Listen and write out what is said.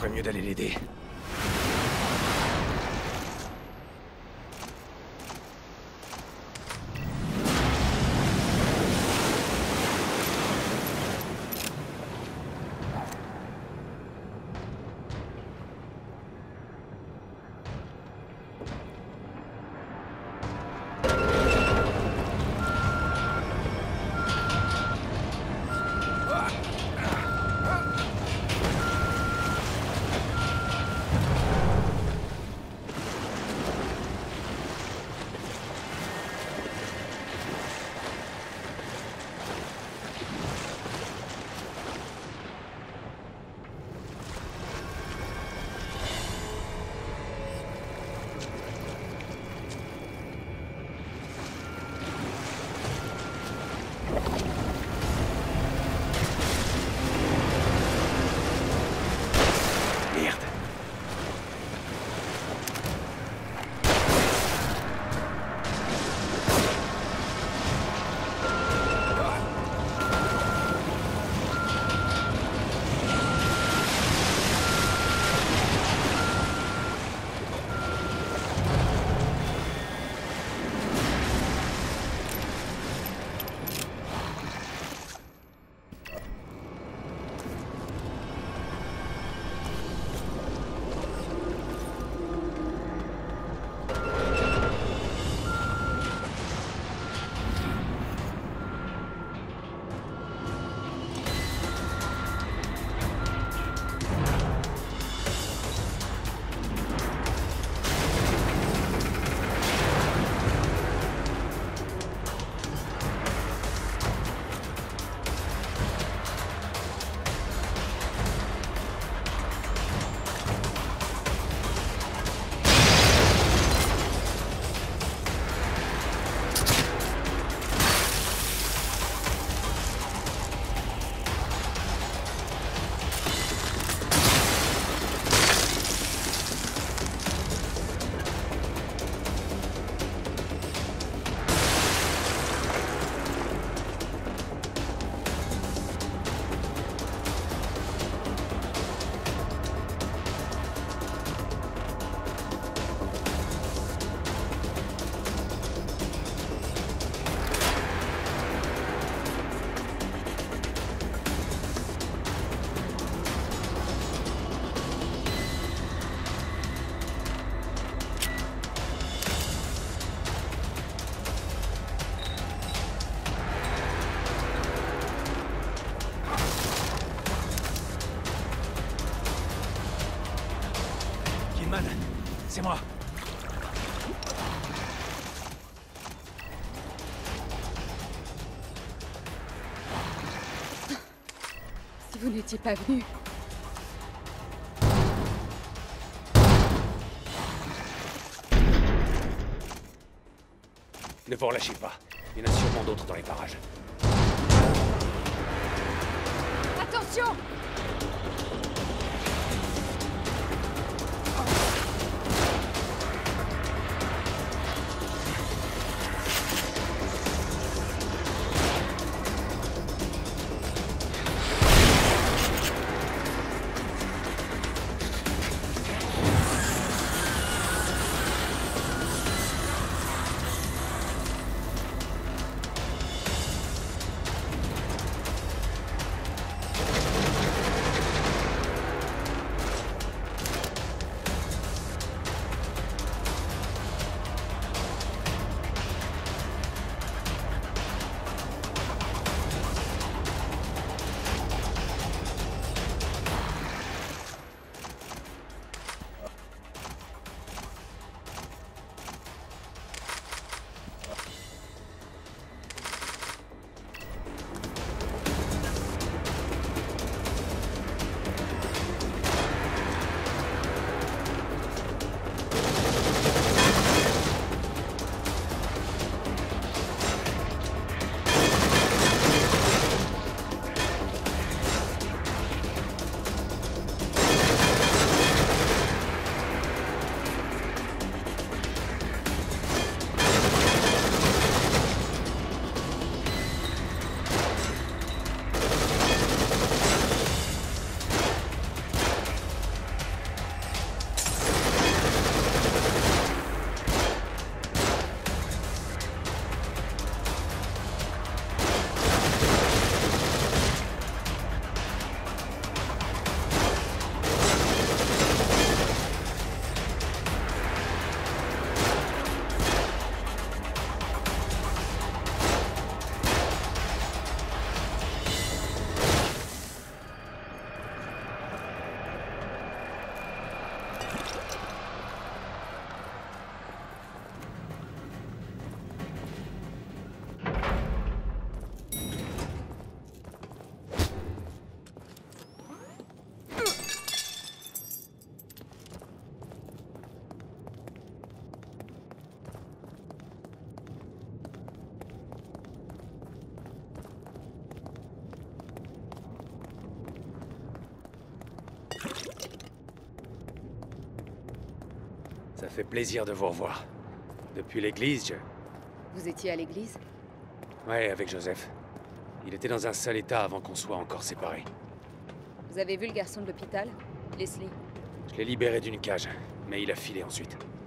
ferait mieux d'aller l'aider. C'est moi. Si vous n'étiez pas venu... Ne vous relâchez pas. Il y en a sûrement d'autres dans les parages. Attention! fait plaisir de vous revoir. Depuis l'église, Vous étiez à l'église? Ouais, avec Joseph. Il était dans un sale état avant qu'on soit encore séparés. Vous avez vu le garçon de l'hôpital? Leslie. Je l'ai libéré d'une cage, mais il a filé ensuite.